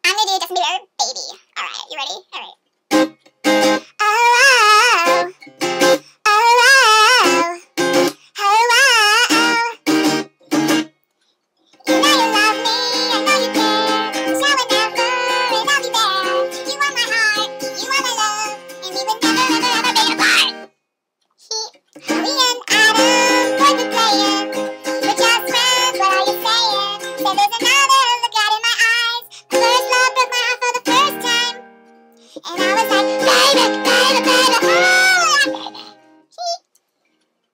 I'm gonna do Justin Bieber, Baby. Alright, you ready? Alright.